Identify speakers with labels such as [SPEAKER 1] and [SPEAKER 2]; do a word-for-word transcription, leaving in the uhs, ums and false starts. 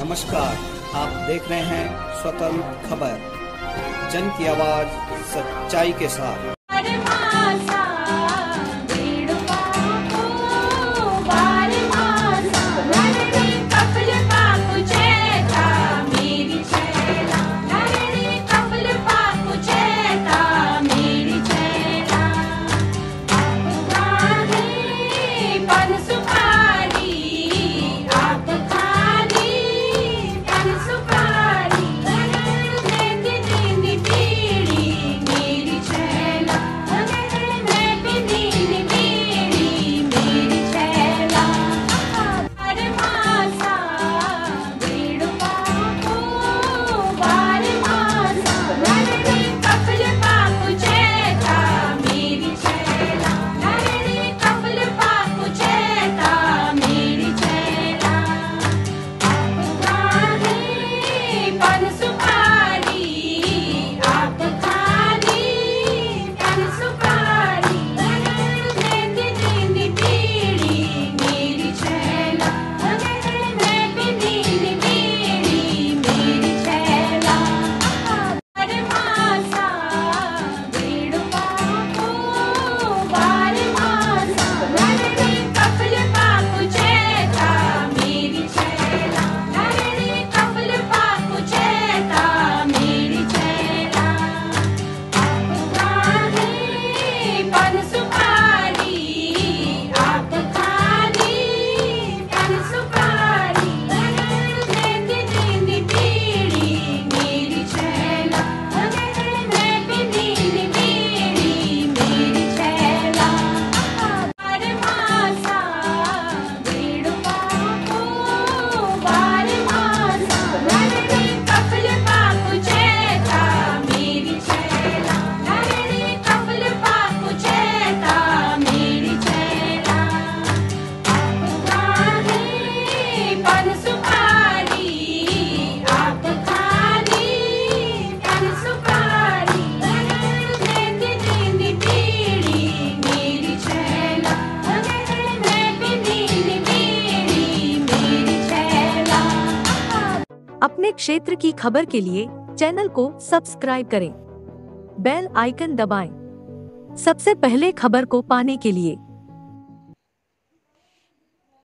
[SPEAKER 1] नमस्कार, आप देख रहे हैं स्वतंत्र खबर, जन की आवाज सच्चाई के साथ।
[SPEAKER 2] अपने क्षेत्र की खबर के लिए चैनल को सब्सक्राइब करें, बेल आइकन दबाएं। सबसे पहले खबर को पाने के लिए